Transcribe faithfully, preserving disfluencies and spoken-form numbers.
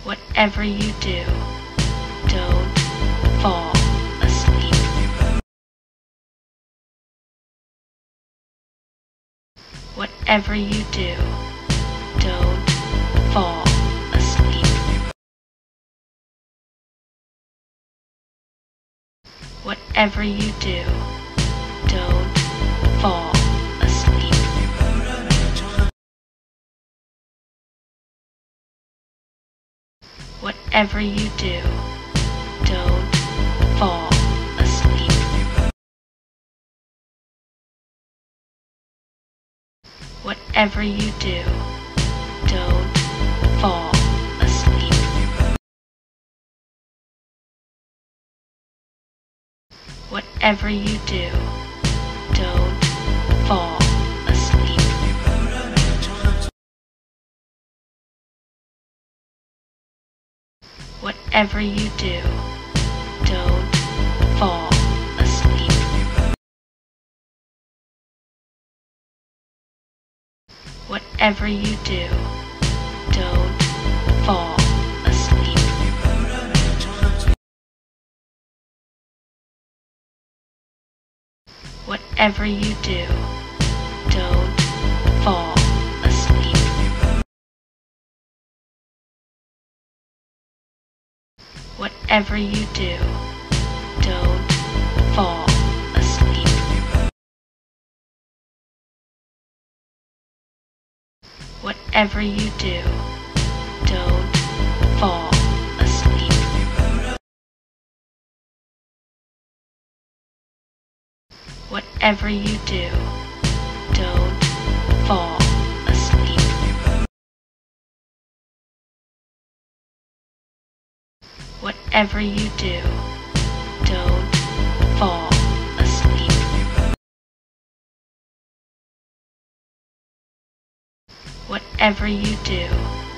Whatever you do, don't fall asleep. Whatever you do, don't fall asleep. Whatever you do, don't fall asleep. Whatever you do, don't fall asleep. Whatever you do, don't fall asleep. Whatever you do, don't fall asleep. Whatever you do, don't fall asleep. Whatever you do, don't fall asleep. Whatever you do, don't fall asleep. Whatever you do, don't fall asleep. Whatever you do, don't fall asleep. Whatever you do, don't fall asleep. Whatever you do, don't fall asleep. Whatever you do,